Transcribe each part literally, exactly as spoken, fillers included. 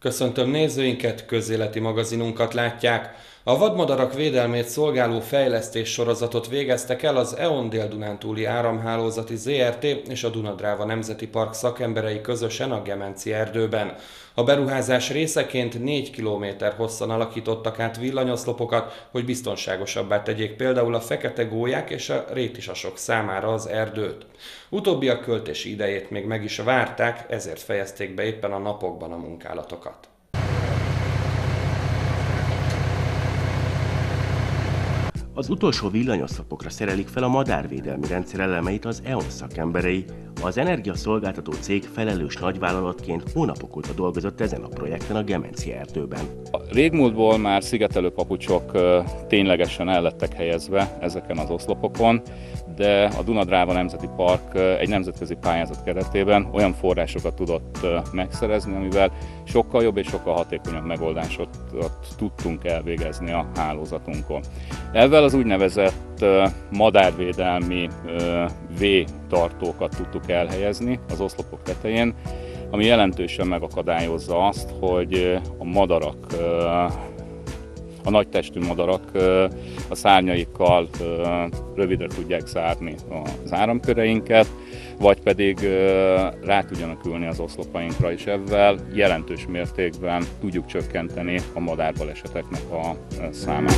Köszöntöm nézőinket, közéleti magazinunkat látják. A vadmadarak védelmét szolgáló fejlesztés sorozatot végeztek el az é o en Dél-Dunántúli Áramhálózati zé er té és a Duna-Dráva Nemzeti Park szakemberei közösen a Gemenci erdőben. A beruházás részeként négy kilométer hosszan alakítottak át villanyoszlopokat, hogy biztonságosabbá tegyék például a fekete gólyák és a rétisasok számára az erdőt. Utóbbiak költési idejét még meg is várták, ezért fejezték be éppen a napokban a munkálatokat. Az utolsó villanyoszlopokra szerelik fel a madárvédelmi rendszer elemeit az é o en szakemberei. Az energiaszolgáltató cég felelős nagyvállalatként hónapok óta dolgozott ezen a projekten a Gemenci erdőben. A régmúltból már szigetelő papucsok ténylegesen el lettek helyezve ezeken az oszlopokon, de a Duna-Dráva Nemzeti Park egy nemzetközi pályázat keretében olyan forrásokat tudott megszerezni, amivel sokkal jobb és sokkal hatékonyabb megoldásokat tudtunk elvégezni a hálózatunkon. Ezzel az úgynevezett madárvédelmi V-tartókat tudtuk elhelyezni az oszlopok tetején, ami jelentősen megakadályozza azt, hogy a madarak, a nagytestű madarak a szárnyaikkal rövidre tudják zárni az áramköreinket, vagy pedig rá tudjanak ülni az oszlopainkra, és ezzel jelentős mértékben tudjuk csökkenteni a madárbaleseteknek a számát.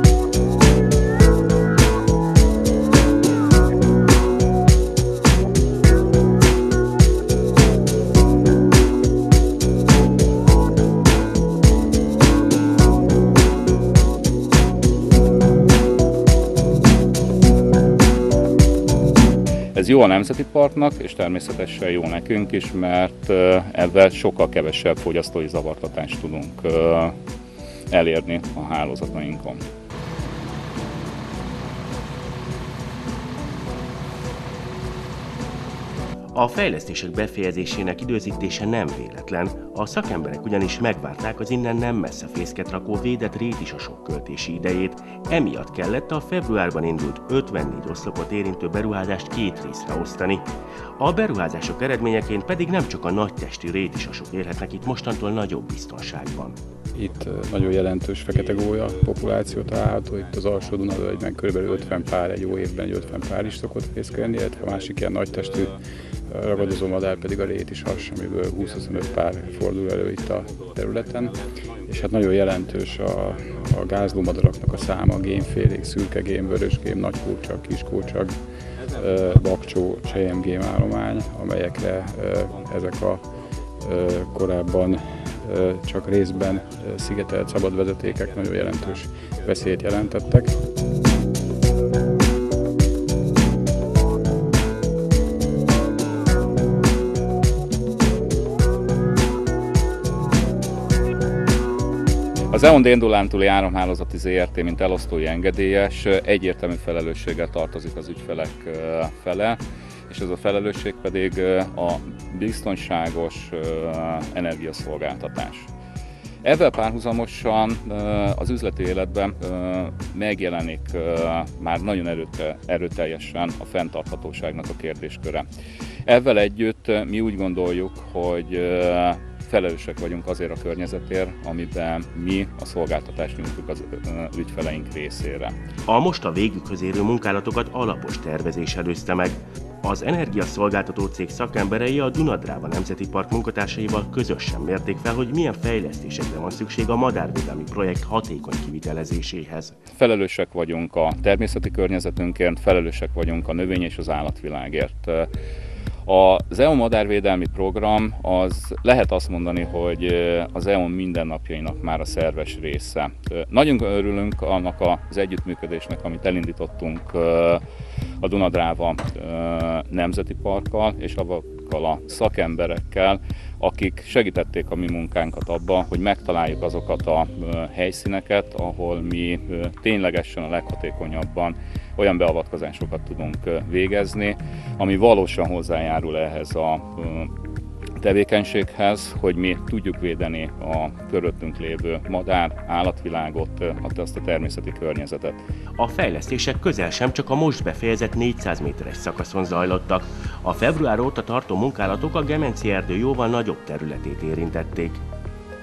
Ez jó a Nemzeti Parknak, és természetesen jó nekünk is, mert ebben sokkal kevesebb fogyasztói zavartatást tudunk elérni a hálózatainkon. A fejlesztések befejezésének időzítése nem véletlen, a szakemberek ugyanis megvárták az innen nem messze fészket rakó védett rétisasok költési idejét, emiatt kellett a februárban indult ötvennégy oszlopot érintő beruházást két részre osztani. A beruházások eredményeként pedig nem csak a nagytestű rétisasok élhetnek itt mostantól nagyobb biztonságban. Itt nagyon jelentős fekete gólya populáció található, itt az alsó Dunavölgyben kb. ötven pár, egy jó évben egy ötven pár is szokott fészkelni, illetve a másik ilyen nagytestű ragadozó madár pedig a rétishas, amiből húsz-huszonöt pár fordul elő itt a területen. És hát nagyon jelentős a, a gázlómadaraknak a száma, gémfélék, szürkegém, vörösgém, nagykócsak, kiskócsak, bakcsó, selyemgém állomány, amelyekre ezek a korábban csak részben szigetelt szabad vezetékek nagyon jelentős veszélyt jelentettek. Az é o en Dél-Dunántúli Áramhálózati zé er té, mint elosztói engedélyes, egyértelmű felelősséggel tartozik az ügyfelek fele, és ez a felelősség pedig a biztonságos energiaszolgáltatás. Ezzel párhuzamosan az üzleti életben megjelenik már nagyon erőteljesen a fenntarthatóságnak a kérdésköre. Ezzel együtt mi úgy gondoljuk, hogy felelősek vagyunk azért a környezetért, amiben mi a szolgáltatást nyújtjuk az ügyfeleink részére. A most a végükhöz érő munkálatokat alapos tervezés előzte meg. Az energiaszolgáltató cég szakemberei a Duna-Dráva Nemzeti Park munkatársaival közösen mérték fel, hogy milyen fejlesztésekre van szükség a madárvédelmi projekt hatékony kivitelezéséhez. Felelősek vagyunk a természeti környezetünkért, felelősek vagyunk a növény- és az állatvilágért. Az é o en madárvédelmi program az lehet azt mondani, hogy az é o en mindennapjainak már a szerves része. Nagyon örülünk annak az együttműködésnek, amit elindítottunk a Duna-Dráva Nemzeti Parkkal és azokkal a szakemberekkel, akik segítették a mi munkánkat abban, hogy megtaláljuk azokat a helyszíneket, ahol mi ténylegesen a leghatékonyabban olyan beavatkozásokat tudunk végezni, ami valósan hozzájárul ehhez a tevékenységhez, hogy mi tudjuk védeni a körülöttünk lévő madár, állatvilágot, azt a természeti környezetet. A fejlesztések közel sem csak a most befejezett négyszáz méteres szakaszon zajlottak. A február óta tartó munkálatok a Gemenci erdő jóval nagyobb területét érintették.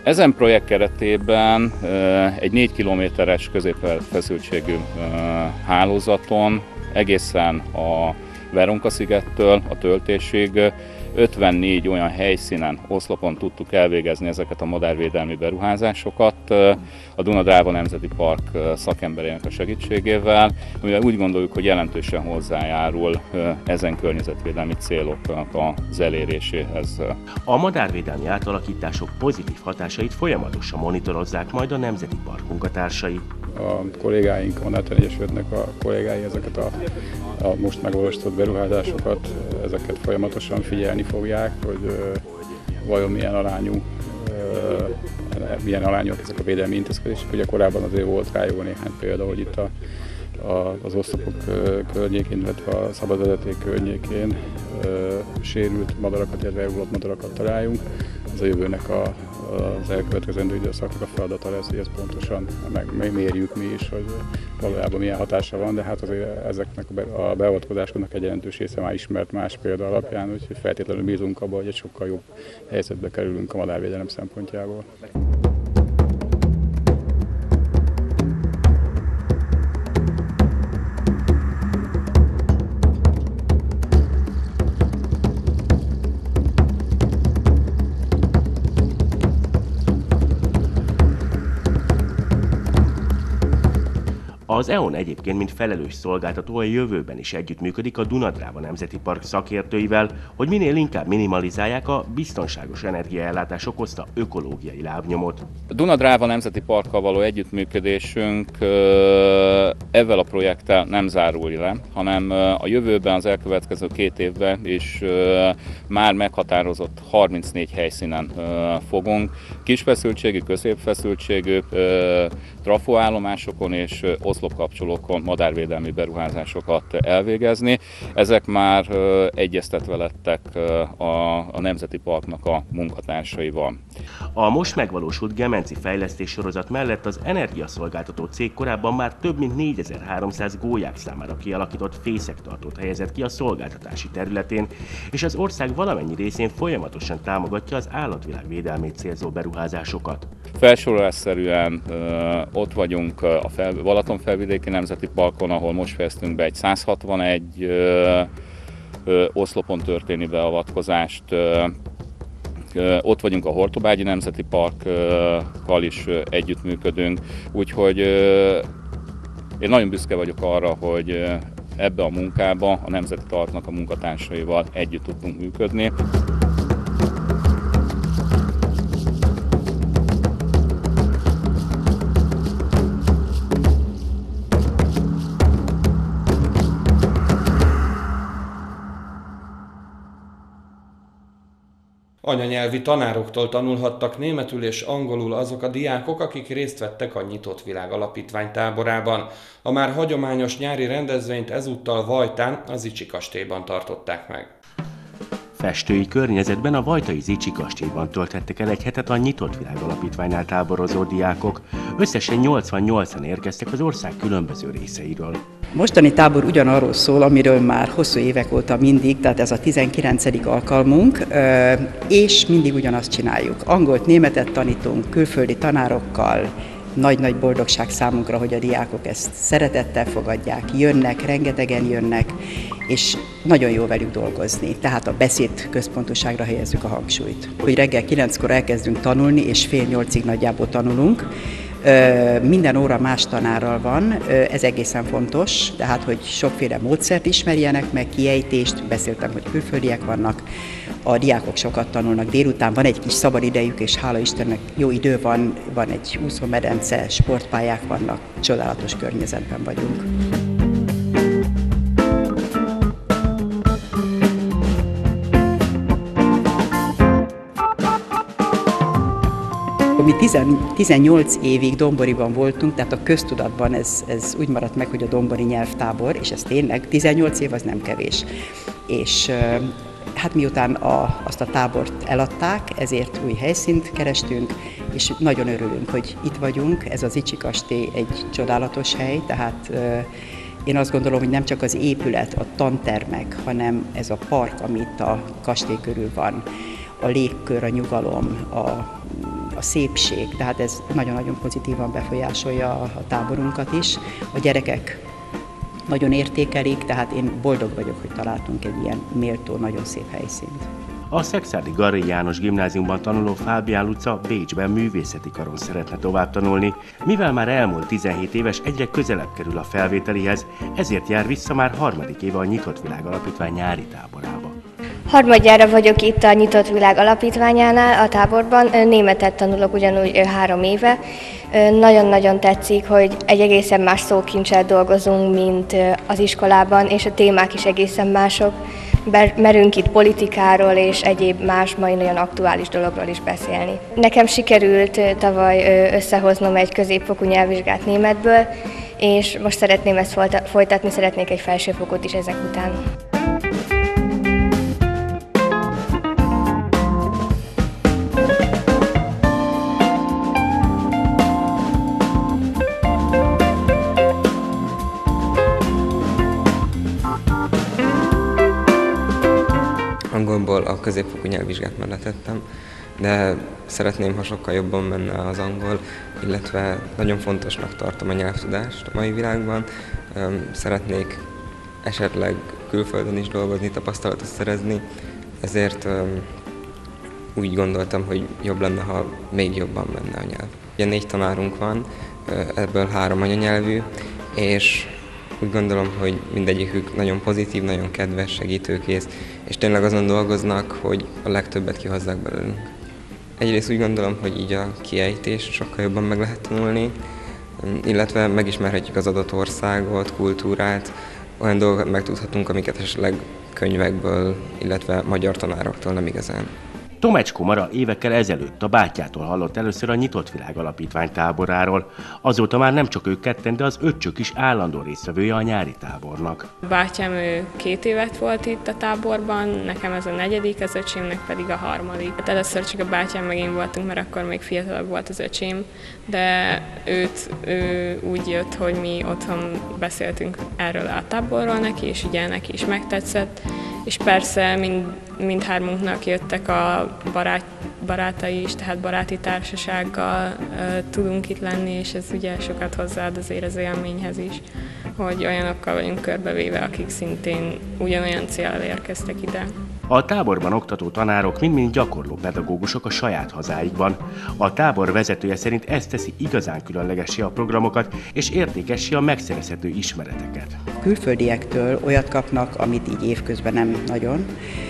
Ezen projekt keretében egy négy kilométeres középfeszültségű hálózaton egészen a Veronka-szigettől a töltésig ötvennégy olyan helyszínen, oszlopon tudtuk elvégezni ezeket a madárvédelmi beruházásokat a Duna-Dráva Nemzeti Park szakemberének a segítségével, mivel úgy gondoljuk, hogy jelentősen hozzájárul ezen környezetvédelmi céloknak az eléréséhez. A madárvédelmi átalakítások pozitív hatásait folyamatosan monitorozzák majd a Nemzeti Park munkatársai. A kollégáink, a Madártani Egyesületnek a kollégái ezeket a, a most megvalósított beruházásokat, ezeket folyamatosan figyelni fogják, hogy ö, vajon milyen arányú, ö, milyen arányúak ezek a védelmi intézkedések. Ugye korábban azért volt rá jó néhány példa, hogy itt a, a, az oszlopok környékén, illetve a szabadvezeték környékén ö, sérült madarakat, illetve elhullott madarakat találjunk. Ez a jövőnek a, az elkövetkezendő időszaknak a feladata lesz, hogy ezt pontosan megmérjük mi is, hogy valójában milyen hatása van, de hát azért ezeknek a beavatkozásoknak egy jelentős része már ismert más példa alapján, úgyhogy feltétlenül bízunk abban, hogy egy sokkal jobb helyzetbe kerülünk a madárvédelem szempontjából. Az e o en egyébként, mint felelős szolgáltató a jövőben is együttműködik a Duna-Dráva Nemzeti Park szakértőivel, hogy minél inkább minimalizálják a biztonságos energiaellátás okozta ökológiai lábnyomot. A Duna-Dráva Nemzeti Parkkal való együttműködésünk ezzel a projekttel nem zárul le, hanem a jövőben, az elkövetkező két évben is már meghatározott harmincnégy helyszínen fogunk kisfeszültségű, középfeszültségű trafóállomásokon és oszlopkapcsolókon madárvédelmi beruházásokat elvégezni. Ezek már egyeztetve lettek a, a Nemzeti Parknak a munkatársaival. A most megvalósult Gemenci fejlesztés sorozat mellett az energiaszolgáltató cég korábban már több mint négyezer-háromszáz gólyák számára kialakított fészektartót helyezett ki a szolgáltatási területén, és az ország valamennyi részén folyamatosan támogatja az állatvilág védelmét célzó beruházásokat. Felsorolásszerűen ott vagyunk a fel, Balatonfelvidéki Nemzeti Parkon, ahol most fejeztünk be egy száz hatvanegy ö, ö, oszlopon történő beavatkozást. Ö, ö, ott vagyunk a Hortobágyi Nemzeti Parkkal is ö, együttműködünk, úgyhogy ö, én nagyon büszke vagyok arra, hogy ö, ebbe a munkába a Nemzeti Parknak a munkatársaival együtt tudtunk működni. Anyanyelvi tanároktól tanulhattak németül és angolul azok a diákok, akik részt vettek a Nyitott Világ Alapítvány táborában. A már hagyományos nyári rendezvényt ezúttal Vajtán, az Zichy kastélyban tartották meg. Festői környezetben a vajtai Zichy kastélyban töltettek el egy hetet a Nyitott Világ Alapítványnál táborozó diákok. Összesen nyolcvannyolcan érkeztek az ország különböző részeiről. Mostani tábor ugyanarról szól, amiről már hosszú évek óta mindig, tehát ez a tizenkilencedik alkalmunk, és mindig ugyanazt csináljuk. Angolt, németet tanítunk, külföldi tanárokkal, nagy-nagy boldogság számunkra, hogy a diákok ezt szeretettel fogadják, jönnek, rengetegen jönnek, és nagyon jó velük dolgozni. Tehát a beszéd központúságra helyezzük a hangsúlyt. Hogy reggel kilenckor elkezdünk tanulni, és fél nyolcig nagyjából tanulunk. Minden óra más tanárral van, ez egészen fontos, tehát hogy sokféle módszert ismerjenek meg, kiejtést, beszéltem, hogy külföldiek vannak, a diákok sokat tanulnak, délután van egy kis szabadidejük, és hála Istennek jó idő van, van egy úszómedence, sportpályák vannak, csodálatos környezetben vagyunk. Mi tizennyolc évig Domboriban voltunk, tehát a köztudatban ez, ez úgy maradt meg, hogy a dombori nyelvtábor, és ez tényleg tizennyolc év az nem kevés. És hát miután a, azt a tábort eladták, ezért új helyszínt kerestünk, és nagyon örülünk, hogy itt vagyunk. Ez az Zichy kastély egy csodálatos hely, tehát én azt gondolom, hogy nem csak az épület, a tantermek, hanem ez a park, ami itt a kastély körül van, a légkör, a nyugalom, a a szépség, tehát ez nagyon-nagyon pozitívan befolyásolja a, a táborunkat is. A gyerekek nagyon értékelik, tehát én boldog vagyok, hogy találtunk egy ilyen méltó, nagyon szép helyszínt. A Szekszárdi Garré János Gimnáziumban tanuló Fábián Luca Bécsben művészeti karon szeretne tovább tanulni. Mivel már elmúlt tizenhét éves, egyre közelebb kerül a felvételihez, ezért jár vissza már harmadik éve a Nyitott Világ Alapítvány nyári táborába. Harmadjára vagyok itt a Nyitott Világ Alapítványánál, a táborban. Németet tanulok ugyanúgy három éve. Nagyon-nagyon tetszik, hogy egy egészen más szókincsel dolgozunk, mint az iskolában, és a témák is egészen mások. Merünk itt politikáról és egyéb más, mai nagyon aktuális dologról is beszélni. Nekem sikerült tavaly összehoznom egy középfokú nyelvvizsgát németből, és most szeretném ezt folytatni, szeretnék egy felsőfokot is ezek után. Angolból a középfokú nyelvvizsgát mellett tettem, de szeretném, ha sokkal jobban menne az angol, illetve nagyon fontosnak tartom a nyelvtudást a mai világban. Szeretnék esetleg külföldön is dolgozni, tapasztalatot szerezni, ezért úgy gondoltam, hogy jobb lenne, ha még jobban menne a nyelv. Ugye négy tanárunk van, ebből három anyanyelvű, és úgy gondolom, hogy mindegyikük nagyon pozitív, nagyon kedves, segítőkész, és tényleg azon dolgoznak, hogy a legtöbbet kihozzák belőlünk. Egyrészt úgy gondolom, hogy így a kiejtést sokkal jobban meg lehet tanulni, illetve megismerhetjük az adott országot, kultúrát, olyan dolgokat megtudhatunk, amiket esetleg könyvekből, illetve magyar tanároktól nem igazán. Tomecskó Mara évekkel ezelőtt a bátyjától hallott először a Nyitott Világ Alapítvány táboráról. Azóta már nem csak ők ketten, de az öccsök is állandó résztvevője a nyári tábornak. Bátyám ő két évet volt itt a táborban, nekem ez a negyedik, az öcsémnek pedig a harmadik. Hát először csak a bátyám meg én voltunk, mert akkor még fiatalabb volt az öcsém, de őt ő úgy jött, hogy mi otthon beszéltünk erről a táborról neki, és ugye neki is megtetszett. És persze mind, mindhármunknak jöttek a barát, barátai is, tehát baráti társasággal uh, tudunk itt lenni, és ez ugye sokat hozzáad azért az élményhez is, hogy olyanokkal vagyunk körbevéve, akik szintén ugyanolyan céllal érkeztek ide. A táborban oktató tanárok mind-mind gyakorló pedagógusok a saját hazáikban. A tábor vezetője szerint ez teszi igazán különlegessé a programokat, és értékessé a megszerezhető ismereteket. A külföldiektől olyat kapnak, amit így évközben nem nagyon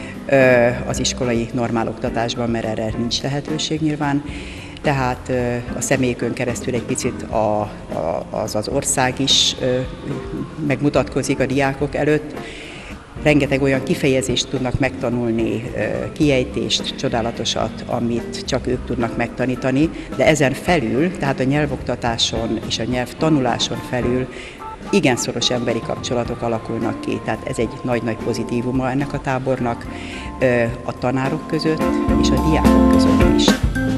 az iskolai normáloktatásban, mert erre nincs lehetőség nyilván. Tehát a személyükön keresztül egy picit a, a, az az ország is megmutatkozik a diákok előtt. Rengeteg olyan kifejezést tudnak megtanulni, kiejtést, csodálatosat, amit csak ők tudnak megtanítani, de ezen felül, tehát a nyelvoktatáson és a nyelvtanuláson felül igen szoros emberi kapcsolatok alakulnak ki, tehát ez egy nagy-nagy pozitívuma ennek a tábornak a tanárok között és a diákok között is.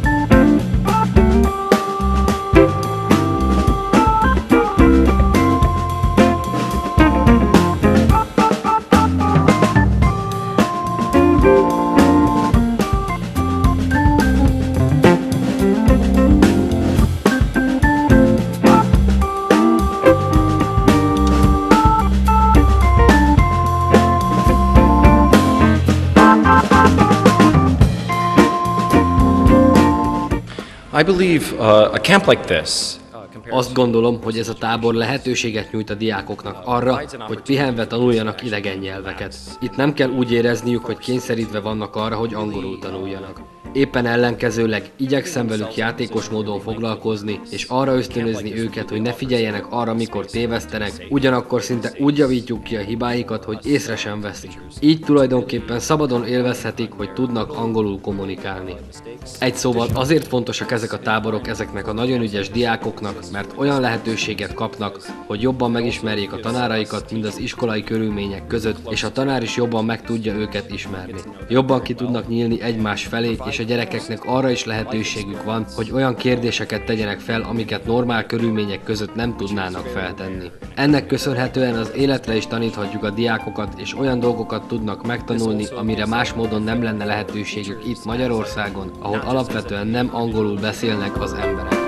I believe uh, a camp like this. Azt gondolom, hogy ez a tábor lehetőséget nyújt a diákoknak arra, hogy pihenve tanuljanak idegen nyelveket. Itt nem kell úgy érezniük, hogy kényszerítve vannak arra, hogy angolul tanuljanak. Éppen ellenkezőleg igyekszem velük játékos módon foglalkozni, és arra ösztönözni őket, hogy ne figyeljenek arra, mikor tévesztenek, ugyanakkor szinte úgy javítjuk ki a hibáikat, hogy észre sem veszik. Így tulajdonképpen szabadon élvezhetik, hogy tudnak angolul kommunikálni. Egy szóval azért fontosak ezek a táborok ezeknek a nagyon ügyes diákoknak, mert olyan lehetőséget kapnak, hogy jobban megismerjék a tanáraikat, mind az iskolai körülmények között, és a tanár is jobban meg tudja őket ismerni. Jobban ki tudnak nyílni egymás felé, és és a gyerekeknek arra is lehetőségük van, hogy olyan kérdéseket tegyenek fel, amiket normál körülmények között nem tudnának feltenni. Ennek köszönhetően az életre is taníthatjuk a diákokat, és olyan dolgokat tudnak megtanulni, amire más módon nem lenne lehetőségük itt Magyarországon, ahol alapvetően nem angolul beszélnek az emberek.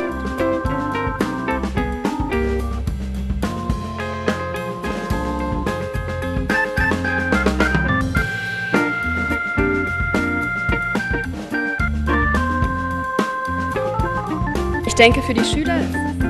Ich denke, für die Schüler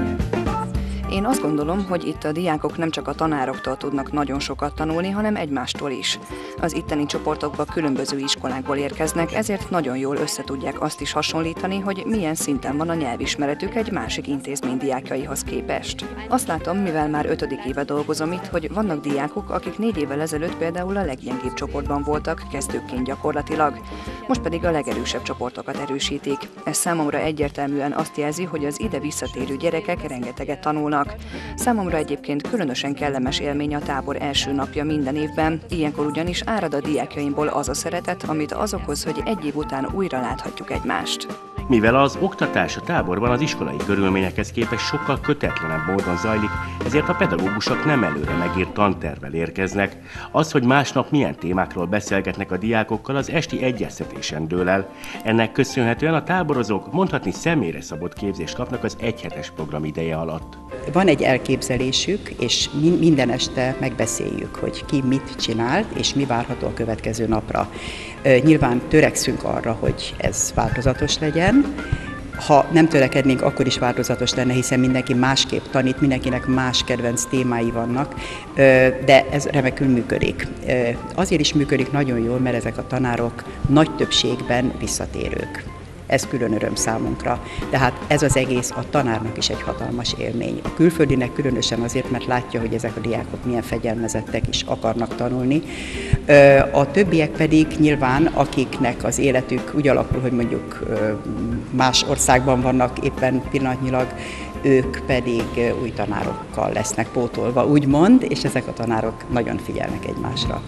Én azt gondolom, hogy itt a diákok nem csak a tanároktól tudnak nagyon sokat tanulni, hanem egymástól is. Az itteni csoportokba különböző iskolákból érkeznek, ezért nagyon jól összetudják azt is hasonlítani, hogy milyen szinten van a nyelvismeretük egy másik intézmény diákjaihoz képest. Azt látom, mivel már ötödik éve dolgozom itt, hogy vannak diákok, akik négy évvel ezelőtt például a leggyengébb csoportban voltak, kezdőként gyakorlatilag. Most pedig a legerősebb csoportokat erősítik. Ez számomra egyértelműen azt jelzi, hogy az ide visszatérő gyerekek rengeteget tanulnak. Számomra egyébként különösen kellemes élmény a tábor első napja minden évben, ilyenkor ugyanis árad a diákjaimból az a szeretet, amit az okoz, hogy egy év után újra láthatjuk egymást. Mivel az oktatás a táborban az iskolai körülményekhez képest sokkal kötetlenebb módon zajlik, ezért a pedagógusok nem előre megírt tantervvel érkeznek. Az, hogy másnap milyen témákról beszélgetnek a diákokkal, az esti egyeztetésen dől el. Ennek köszönhetően a táborozók mondhatni személyre szabott képzést kapnak az egyhetes program ideje alatt. Van egy elképzelésük, és minden este megbeszéljük, hogy ki mit csinál, és mi várható a következő napra. Nyilván törekszünk arra, hogy ez változatos legyen. Ha nem törekednénk, akkor is változatos lenne, hiszen mindenki másképp tanít, mindenkinek más kedvenc témái vannak, de ez remekül működik. Azért is működik nagyon jól, mert ezek a tanárok nagy többségben visszatérők. Ez külön öröm számunkra. Tehát ez az egész a tanárnak is egy hatalmas élmény. A külföldinek különösen azért, mert látja, hogy ezek a diákok milyen fegyelmezettek is akarnak tanulni. A többiek pedig nyilván, akiknek az életük úgy alakul, hogy mondjuk más országban vannak éppen pillanatnyilag, ők pedig új tanárokkal lesznek pótolva, úgymond, és ezek a tanárok nagyon figyelnek egymásra.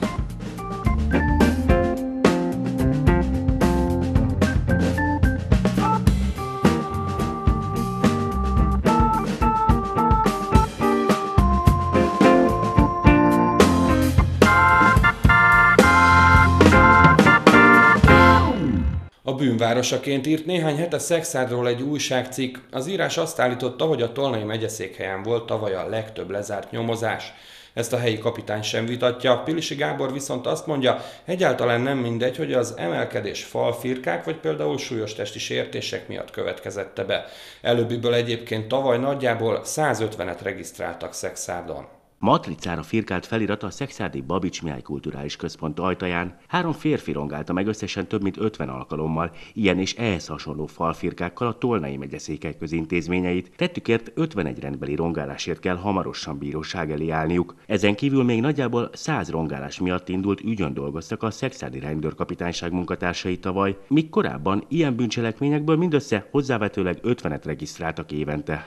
A bűnvárosaként írt néhány hete Szekszárról egy újságcikk. Az írás azt állította, hogy a Tolnai megyeszékhelyen volt tavaly a legtöbb lezárt nyomozás. Ezt a helyi kapitány sem vitatja, Pilisi Gábor viszont azt mondja, egyáltalán nem mindegy, hogy az emelkedés falfirkák vagy például súlyos testi sértések miatt következette be. Előbbiből egyébként tavaly nagyjából százötvenet regisztráltak Szekszárdon. Matricára firkált felirata a Szekszárdi Babics Mihály Kulturális Központ ajtaján három férfi rongálta meg összesen több mint ötven alkalommal, ilyen és ehhez hasonló falfirkákkal a Tolnai megyeszékhely közintézményeit. Tettükért ötvenegy rendbeli rongálásért kell hamarosan bíróság elé állniuk. Ezen kívül még nagyjából száz rongálás miatt indult ügyön dolgoztak a szekszárdi rendőrkapitányság munkatársai tavaly, míg korábban ilyen bűncselekményekből mindössze hozzávetőleg ötvenet regisztráltak évente.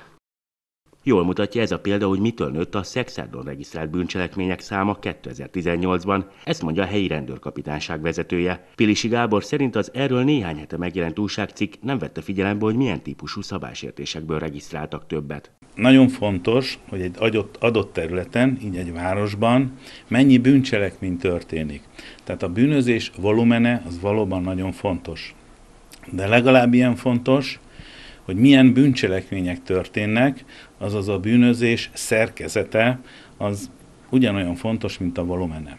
Jól mutatja ez a példa, hogy mitől nőtt a Szekszárdon regisztrált bűncselekmények száma kétezer-tizennyolcban, ezt mondja a helyi rendőrkapitányság vezetője. Pilisi Gábor szerint az erről néhány hete megjelent újságcikk nem vette figyelembe, hogy milyen típusú szabálysértésekből regisztráltak többet. Nagyon fontos, hogy egy adott, adott területen, így egy városban mennyi bűncselekmény történik. Tehát a bűnözés volumene az valóban nagyon fontos. De legalább ilyen fontos, hogy milyen bűncselekmények történnek, azaz a bűnözés szerkezete, az ugyanolyan fontos, mint a volumene.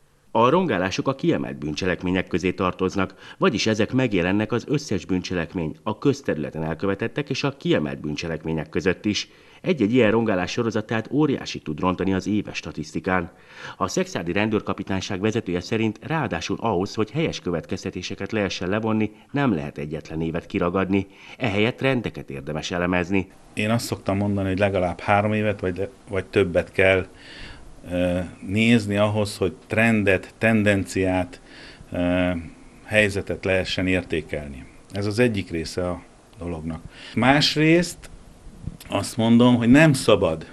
A rongálások a kiemelt bűncselekmények közé tartoznak, vagyis ezek megjelennek az összes bűncselekmény, a közterületen elkövetettek és a kiemelt bűncselekmények között is. Egy-egy ilyen rongálás sorozat tehát óriási tud rontani az éves statisztikán. A szekszárdi rendőrkapitányság vezetője szerint ráadásul ahhoz, hogy helyes következtetéseket lehessen levonni, nem lehet egyetlen évet kiragadni, ehelyett rendeket érdemes elemezni. Én azt szoktam mondani, hogy legalább három évet vagy, vagy többet kell e, nézni ahhoz, hogy trendet, tendenciát, e, helyzetet lehessen értékelni. Ez az egyik része a dolognak. Másrészt azt mondom, hogy nem szabad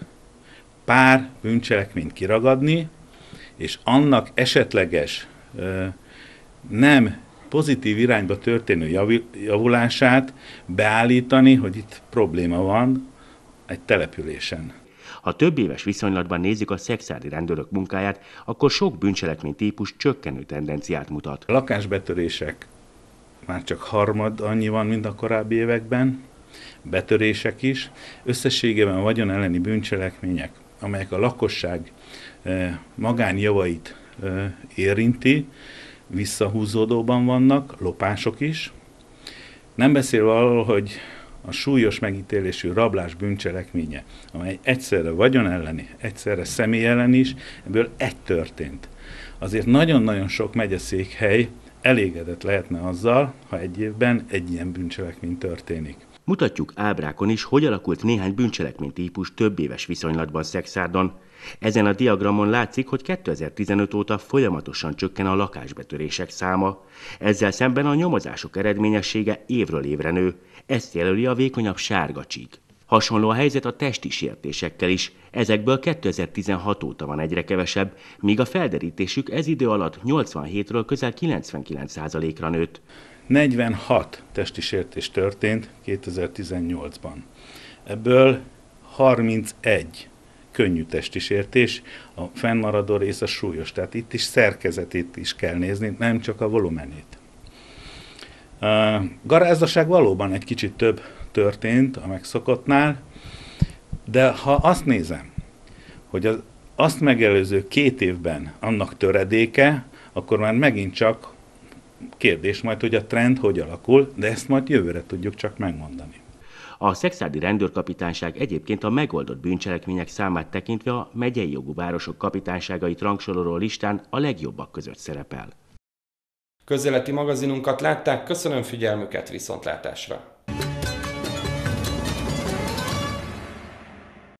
pár bűncselekményt kiragadni, és annak esetleges ö, nem pozitív irányba történő javulását beállítani, hogy itt probléma van egy településen. Ha több éves viszonylatban nézzük a szexárdi rendőrök munkáját, akkor sok bűncselekmény típus csökkenő tendenciát mutat. A lakásbetörések már csak harmad annyi van, mint a korábbi években, betörések is. Összességében a vagyon elleni bűncselekmények, amelyek a lakosság magánjavait érinti, visszahúzódóban vannak, lopások is. Nem beszélve arról, hogy a súlyos megítélésű rablás bűncselekménye, amely egyszerre vagyon elleni, egyszerre személy ellen is, ebből egy történt. Azért nagyon-nagyon sok megyeszékhely elégedett lehetne azzal, ha egy évben egy ilyen bűncselekmény történik. Mutatjuk ábrákon is, hogy alakult néhány bűncselekménytípus több éves viszonylatban Szekszárdon. Ezen a diagramon látszik, hogy kétezer-tizenöt óta folyamatosan csökken a lakásbetörések száma. Ezzel szemben a nyomozások eredményessége évről évre nő. Ezt jelöli a vékonyabb sárga csík. Hasonló a helyzet a testi sértésekkel is. Ezekből kétezer-tizenhat óta van egyre kevesebb, míg a felderítésük ez idő alatt nyolcvanhétről közel kilencvenkilenc százalékra nőtt. negyvenhat testi sértés történt kétezer-tizennyolcban. Ebből harmincegy könnyű testi sértés, a fennmaradó rész a súlyos, tehát itt is szerkezetét is kell nézni, nem csak a volumenét. A garázdaság valóban egy kicsit több történt a megszokottnál, de ha azt nézem, hogy az azt megelőző két évben annak töredéke, akkor már megint csak kérdés majd, hogy a trend hogy alakul, de ezt majd jövőre tudjuk csak megmondani. A szexárdi rendőrkapitányság egyébként a megoldott bűncselekmények számát tekintve a megyei jogú városok kapitányságait rangsoroló listán a legjobbak között szerepel. Közéleti magazinunkat látták, köszönöm figyelmüket, viszontlátásra!